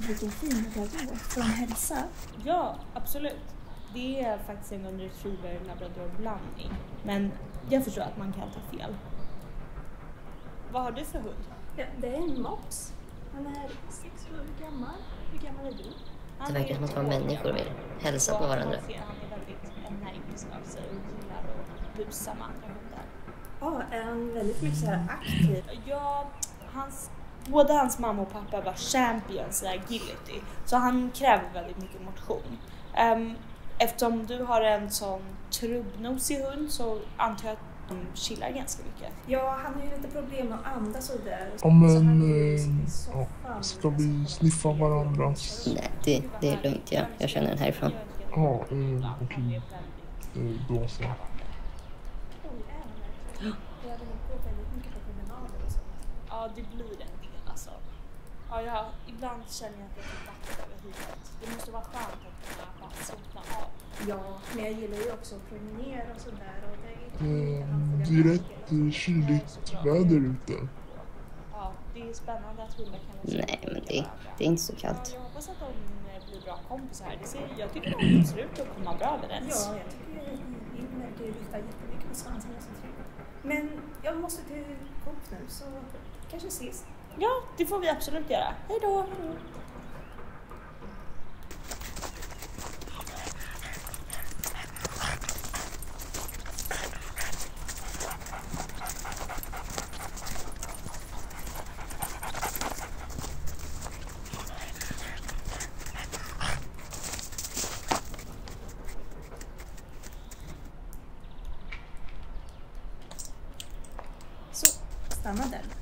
vilken fin labrador från hälsa. Ja, absolut. Det är faktiskt en golden retriever labrador blandning. Men jag förstår att man kan ta fel. Vad har du för hund? Ja, det är en mops. Han är 6 år gammal. Hur gammal är du? Det verkar som att våra människor vill hälsa på varandra. Han är väldigt energisk av sig och gillar att busa med andra hundar. Ja, är han väldigt mycket så här aktiv? Ja, både hans mamma och pappa var champions i agility. Så han kräver väldigt mycket motion. Eftersom du har en sån trubbnosig hund så antar jag att de chillar ganska mycket. Ja, han har ju lite problem att andas och där. Ja, men ska vi sniffa varandras? Nej, det är lugnt. Jag känner den härifrån. Ja, okej. Då så. Ja, det blir en del alltså. Ja, ibland känner jag att jag får vatten över huvudet. Det måste vara skönt att kunna bara slappna av. Ja, men jag gillar ju också att promenera och sådär. Det är rätt kyligt väder ute. Ja, det är spännande att hundar kan vara Nej, men det är inte så kallt. Jag hoppas att de blir bra kompisar. Jag tycker att de ser ut att komma bra överens. Ja, jag tycker att verkar lyfta jättemycket på svansen. Men jag måste till Coop nu, så kanske ses. Ja, det får vi absolut göra. Hej då! Så, stanna där.